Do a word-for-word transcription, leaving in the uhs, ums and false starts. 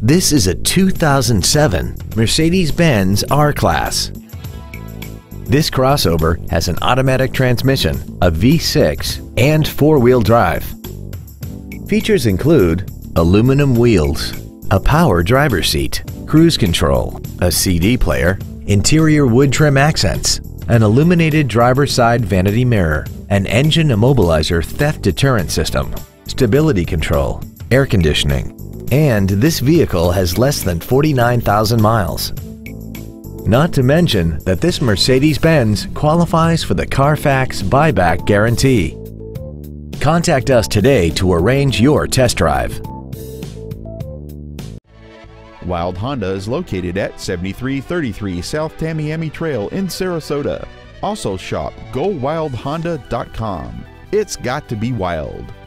This is a two thousand seven Mercedes-Benz R-Class. This crossover has an automatic transmission, a V six, and four-wheel drive. Features include aluminum wheels, a power driver's seat, cruise control, a C D player, interior wood trim accents, an illuminated driver's side vanity mirror, an engine immobilizer theft deterrent system, stability control, air conditioning, and this vehicle has less than forty-nine thousand miles. Not to mention that this Mercedes-Benz qualifies for the Carfax buyback guarantee. Contact us today to arrange your test drive. Wilde Honda is located at seventy-three thirty-three South Tamiami Trail in Sarasota. Also shop go wild honda dot com. It's got to be wild.